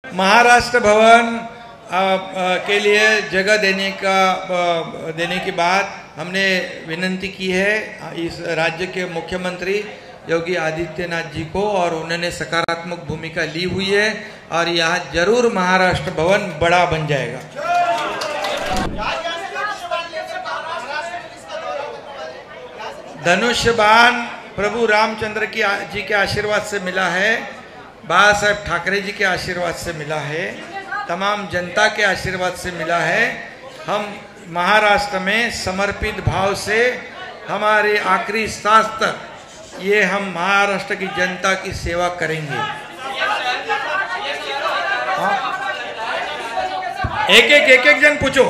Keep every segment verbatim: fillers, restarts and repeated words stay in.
महाराष्ट्र भवन के लिए जगह देने का देने की बात हमने विनंती की है इस राज्य के मुख्यमंत्री योगी आदित्यनाथ जी को, और उन्होंने सकारात्मक भूमिका ली हुई है और यहाँ जरूर महाराष्ट्र भवन बड़ा बन जाएगा। धनुष्य बाण प्रभु रामचंद्र की जी के आशीर्वाद से मिला है, बाला साहेब ठाकरे जी के आशीर्वाद से मिला है, तमाम जनता के आशीर्वाद से मिला है। हम महाराष्ट्र में समर्पित भाव से हमारे आखिरी सांस तक ये हम महाराष्ट्र की जनता की सेवा करेंगे। हाँ? एक एक एक एक जन पूछो।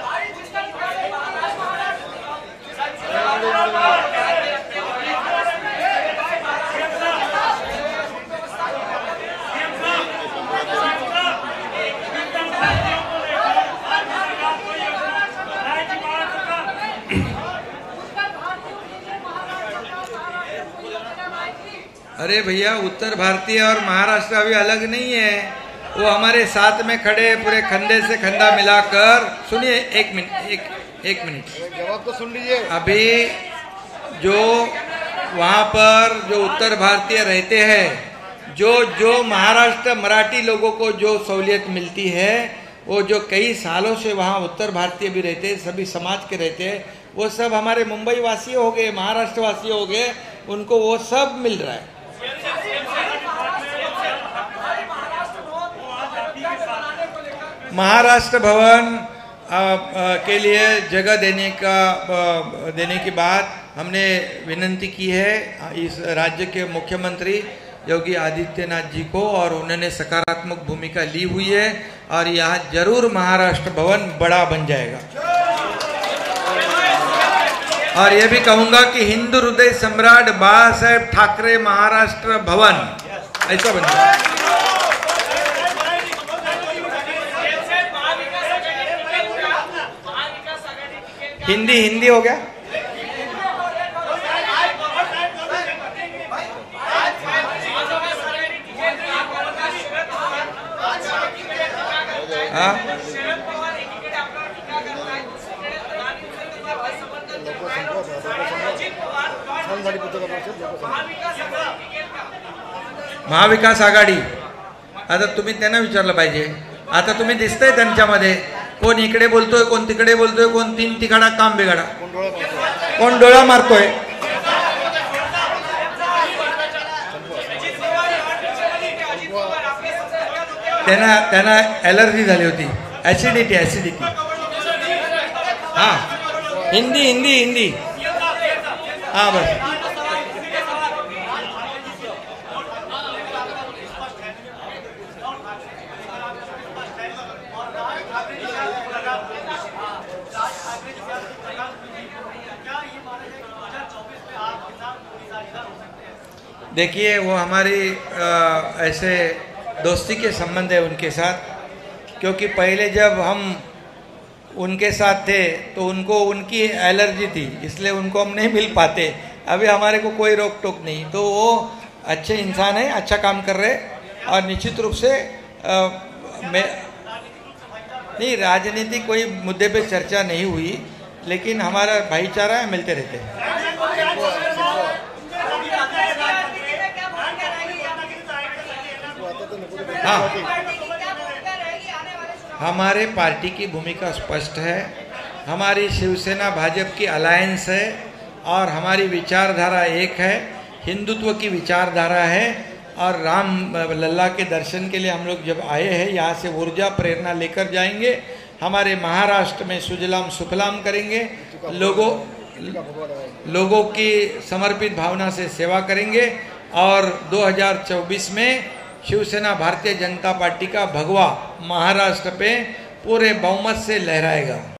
अरे भैया, उत्तर भारतीय और महाराष्ट्र अभी अलग नहीं है, वो हमारे साथ में खड़े पूरे खंडे से खंडा मिलाकर। सुनिए एक मिनट एक एक मिनट जवाब तो सुन लीजिए। अभी जो वहाँ पर जो उत्तर भारतीय रहते हैं, जो जो महाराष्ट्र मराठी लोगों को जो सहूलियत मिलती है, वो जो कई सालों से वहाँ उत्तर भारतीय भी रहते हैं, सभी समाज के रहते हैं, वो सब हमारे मुंबई वासी हो गए, महाराष्ट्र वासी हो गए, उनको वो सब मिल रहा है। महाराष्ट्र भवन के लिए जगह देने का देने की बात हमने विनंती की है इस राज्य के मुख्यमंत्री योगी आदित्यनाथ जी को, और उन्होंने सकारात्मक भूमिका ली हुई है और यहाँ जरूर महाराष्ट्र भवन बड़ा बन जाएगा। और ये भी कहूंगा कि हिंदू हृदय सम्राट बाला साहेब ठाकरे महाराष्ट्र भवन ऐसा बन जाएगा। हिंदी हिंदी हो गया। हाँ? महाविकास आघाडी, आता तुम्ही त्यांना विचारलं पाहिजे। आता तुम्ही दिसतंय त्यांच्यामध्ये कोण इकडे बोलतोय, कोण तिकडे बोलतोय, कोण तीन तिकडा काम बिघाडा, कोण डोळा मारतोय। त्यांना त्यांना एलर्जी झाली होती, ऍसिडिटी ऍसिडिटी हाँ हिंदी हिंदी हिंदी हाँ बस। देखिए, वो हमारी आ, ऐसे दोस्ती के संबंध है उनके साथ, क्योंकि पहले जब हम उनके साथ थे तो उनको उनकी एलर्जी थी, इसलिए उनको हम नहीं मिल पाते। अभी हमारे को कोई रोक टोक नहीं, तो वो अच्छे इंसान है, अच्छा काम कर रहे, और निश्चित रूप से आ, मैं नहीं राजनीति कोई मुद्दे पे चर्चा नहीं हुई, लेकिन हमारा भाईचारा है, मिलते रहते हैं। हाँ, हमारे पार्टी की भूमिका स्पष्ट है। हमारी शिवसेना भाजपा की अलायंस है और हमारी विचारधारा एक है, हिंदुत्व की विचारधारा है। और राम लल्ला के दर्शन के लिए हम लोग जब आए हैं, यहाँ से ऊर्जा प्रेरणा लेकर जाएंगे, हमारे महाराष्ट्र में सुजलाम सुफलाम करेंगे, लोगों लोगों की समर्पित भावना से सेवा करेंगे, और दो हज़ार चौबीस में शिवसेना भारतीय जनता पार्टी का भगवा महाराष्ट्र पे पूरे बहुमत से लहराएगा।